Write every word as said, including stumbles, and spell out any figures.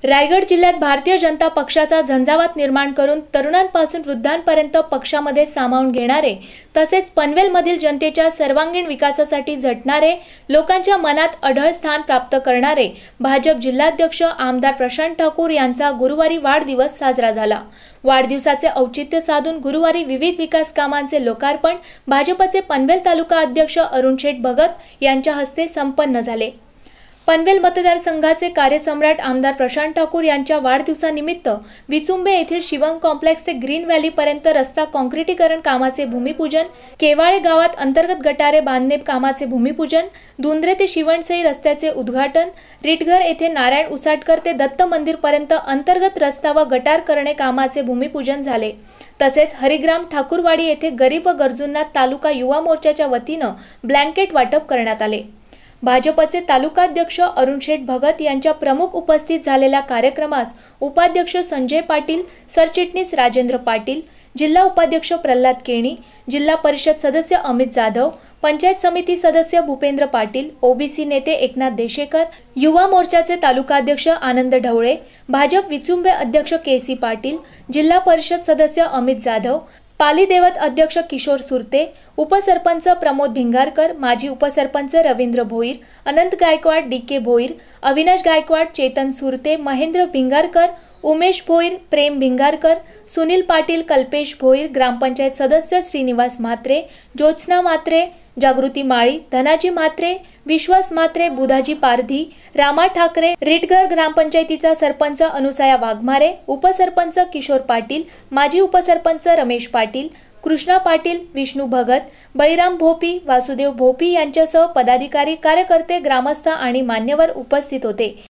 रायगड जिल्ह्यात भारतीय जनता पक्षाचा झंझावात निर्माण करून तरुणांपासून वृद्धांपर्यंत पक्षामध्ये सामावून घेणारे तसेच पनवेलमधील जनतेच्या सर्वांगीण विकासासाठी झटणारे, लोकांच्या मनात अढळ स्थान प्राप्त करणारे भाजप जिल्हाध्यक्ष आमदार प्रशांत ठाकूर यांचा गुरुवारी वाढदिवस साजरा झाला। वाढदिवसाचे औचित्य साधून गुरुवारी विविध विकास कामांचे लोकार्पण भाजपचे पनवेल तालुका अध्यक्ष अरुण शेठ भगत यांच्या हस्ते संपन्न झाले। पनवेल मतदारसंघाचे कार्यसम्राट आमदार प्रशांत ठाकूर यांच्या वाढदिवसानिमित्त विचुंबे येथील शिवम कॉम्प्लेक्स ते ग्रीन व्हॅली पर्यंत रस्ता काँक्रिटीकरण कामाचे भूमिपूजन, केवाळे गावात अंतर्गत गटारे बांधणे कामाचे भूमिपूजन, दुंद्रे ते शिवणसई रस्त्याचे उद्घाटन, रिटघर येथे नारायण उसाटकर ते दत्त मंदिर पर्यंत अंतर्गत रस्ता व गटार करणे कामाचे भूमिपूजन झाले। तसेच हरिग्राम ठाकूरवाडी येथे गरीब व गरजूंना तालुका युवा मोर्चाच्या वतीने ब्लँकेट वाटप करण्यात आले। भाजपचे तालुकाध्यक्ष अरुण शेठ भगत यांच्या प्रमुख उपस्थित झालेल्या कार्यक्रमास उपाध्यक्ष संजय पाटील, सरचिटणीस राजेंद्र पाटील, जिल्हा उपाध्यक्ष प्रल्हाद केणी, जिल्हा परिषद सदस्य अमित जाधव, पंचायत समिती सदस्य भूपेंद्र पाटील, ओबीसी नेते एकनाथ देशेकर, युवा मोर्चाचे तालुकाध्यक्ष आनंद ढवळे, भाजप विचुंबे अध्यक्ष केसी पाटील, जिल्हा परिषद सदस्य अमित जाधव, पाली देवत अध्यक्ष किशोर सुरते, उपसरपंच प्रमोद भिंगारकर, माजी उपसरपंच रवींद्र भोईर, अनंत गायकवाड, डी के भोईर, अविनाश गायकवाड, चेतन सुरते, महेंद्र भिंगारकर, उमेश भोईर, प्रेम भिंगारकर, सुनील पाटील, कल्पेश भोईर, ग्रामपंचायत सदस्य श्रीनिवास म्हात्रे, ज्योत्स्ना म्हात्रे, जागृती माळी, धनाजी म्हात्रे, विश्वास म्हात्रे, बुधाजी पारधी, रामा ठाकरे, रिटघर ग्रामपंचायतीचा सरपंच अनुसया वाघमारे, उपसरपंच किशोर पाटील, माजी उपसरपंच रमेश पाटील, कृष्णा पाटील, विष्णू भगत, बळीराम भोपी, वासुदेव भोपी यांच्यासह पदाधिकारी, कार्यकर्ते, ग्रामस्थ आणि मान्यवर उपस्थित होते।